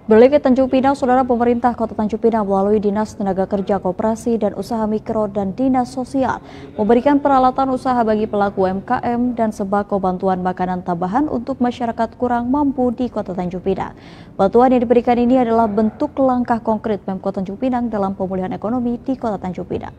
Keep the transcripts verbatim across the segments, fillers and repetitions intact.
Berlari ke Tanjung Pinang, Saudara, pemerintah Kota Tanjung Pinang melalui Dinas Tenaga Kerja Koperasi dan Usaha Mikro dan Dinas Sosial memberikan peralatan usaha bagi pelaku U M K M dan sembako bantuan makanan tambahan untuk masyarakat kurang mampu di Kota Tanjung Pinang. Bantuan yang diberikan ini adalah bentuk langkah konkret Pemkot Tanjung Pinang dalam pemulihan ekonomi di Kota Tanjung Pinang.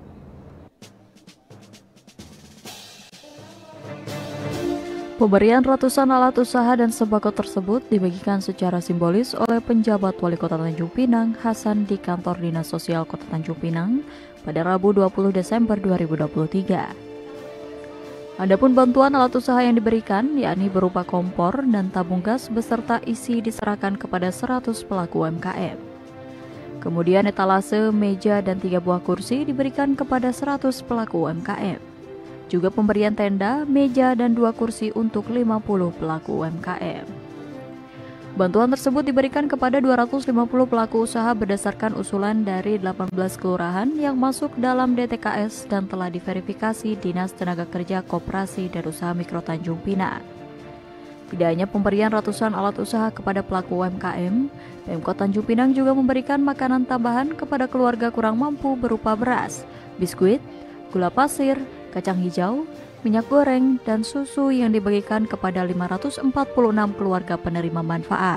Pemberian ratusan alat usaha dan sembako tersebut dibagikan secara simbolis oleh penjabat Wali Kota Tanjung Pinang, Hasan, di kantor Dinas Sosial Kota Tanjung Pinang pada Rabu dua puluh Desember dua ribu dua puluh tiga. Adapun bantuan alat usaha yang diberikan yakni berupa kompor dan tabung gas beserta isi diserahkan kepada seratus pelaku U M K M. Kemudian etalase, meja, dan tiga buah kursi diberikan kepada seratus pelaku U M K M. Juga pemberian tenda, meja, dan dua kursi untuk lima puluh pelaku U M K M. Bantuan tersebut diberikan kepada dua ratus lima puluh pelaku usaha berdasarkan usulan dari delapan belas kelurahan yang masuk dalam D T K S dan telah diverifikasi Dinas Tenaga Kerja Koperasi dan Usaha Mikro Tanjung Pinang. Tidak hanya pemberian ratusan alat usaha kepada pelaku U M K M, Pemkot Tanjung Pinang juga memberikan makanan tambahan kepada keluarga kurang mampu berupa beras, biskuit, gula pasir, kacang hijau, minyak goreng, dan susu yang dibagikan kepada lima ratus empat puluh enam keluarga penerima manfaat.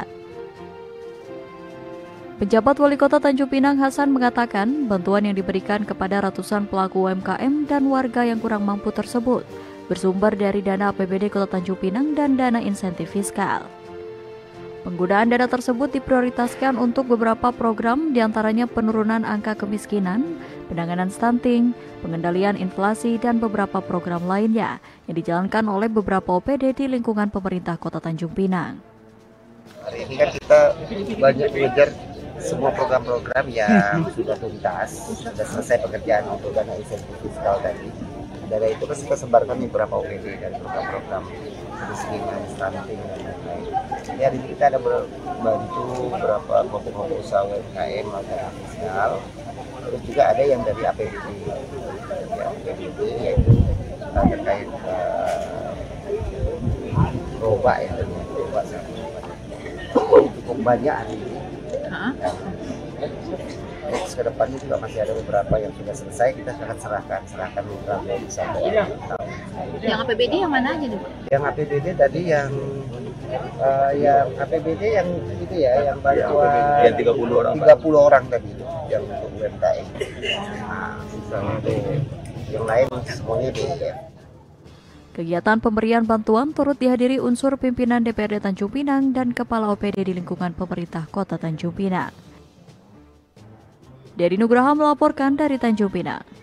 Penjabat Wali Kota Tanjung Pinang, Hasan, mengatakan bantuan yang diberikan kepada ratusan pelaku U M K M dan warga yang kurang mampu tersebut bersumber dari dana A P B D Kota Tanjung Pinang dan dana insentif fiskal. Penggunaan dana tersebut diprioritaskan untuk beberapa program, diantaranya penurunan angka kemiskinan, penanganan stunting, pengendalian inflasi, dan beberapa program lainnya yang dijalankan oleh beberapa O P D di lingkungan pemerintah Kota Tanjung Pinang. Hari ini kan kita banyak mengejar semua program-program yang sudah tuntas, sudah selesai pekerjaan untuk dana insentif fiskal tadi. Dari itu kita sebarkan di beberapa O P D dan program-program kemiskinan, stunting, dan lain-lain. Ya, hari ini kita ada bantu beberapa kelompok usaha U M K M dana fiskal. Terus juga ada yang dari A P B D, ya, A P B D yaitu uh, terkait uh, roba ya, roba cukup banyak hari ini. Huh? Next ke depannya juga masih ada beberapa yang sudah selesai, kita akan serahkan, serahkan programnya sampai tahun. Yang A P B D yang mana aja nih? Yang A P B D tadi yang uh, yang A P B D yang itu ya, yang bantuan yang tiga puluh orang, tiga puluh orang tadi itu, yang untuk U M K M. Nah, itu yang lain semuanya B D. Kegiatan pemberian bantuan turut dihadiri unsur pimpinan D P R D Tanjung Pinang dan Kepala O P D di lingkungan pemerintah Kota Tanjung Pinang. Dari Nugraha melaporkan dari Tanjung Pinang.